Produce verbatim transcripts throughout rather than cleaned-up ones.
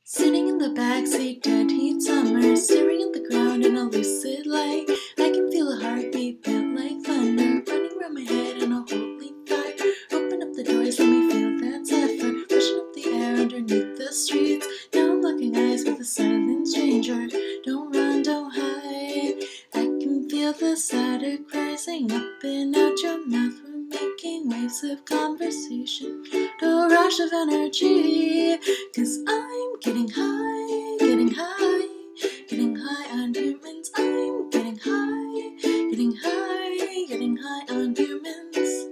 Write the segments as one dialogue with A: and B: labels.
A: Sitting in the backseat, dead heat summer, staring at the ground in a lucid light. I can feel a heartbeat built like thunder, running around my head in a holy fire. Open up the doors, let me feel that zephyr, pushing up the air underneath the streets. Now I'm locking eyes with a silent stranger. Don't run, don't hide. I can feel the static rising up and out your mouth. We're making waves of conversation, a rush of energy. Cause I'm getting high, getting high, getting high on humans. I'm getting high, getting high, getting high on humans.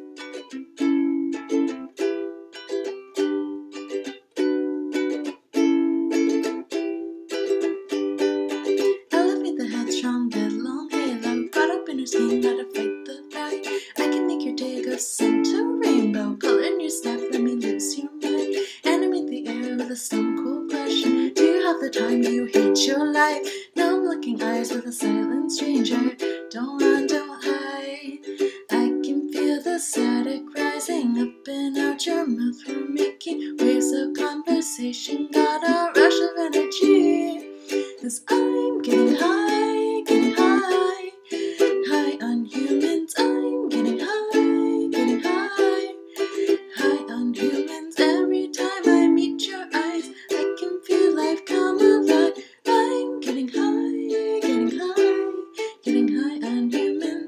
A: Elevate the headstrong, headlong halo, caught up in her scheme, let her fight the fight. I can make your day go sun to rainbow, color in your step, let me lose your mind. Animate the air with a stone cold question. Do you have the time? Do you hate your life? Now I'm looking eyes with a silent stranger. Don't run, don't hide. I can feel the static rising up and out your mouth. We're making waves of conversation, got a rush of energy. Cause I'm getting high, getting high, high on humans. I'm getting high, getting high, high on humans. Every time I meet your eyes, I can feel life come alive. I'm getting high, getting high, getting high on humans.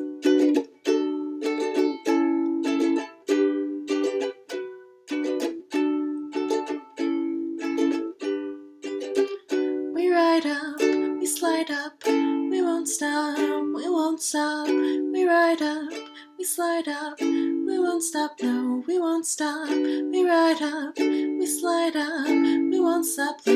A: We ride up, we slide up, we won't stop, we won't stop. We ride up, we slide up, we won't stop, no, we won't stop. We ride up, we slide up, we won't stop.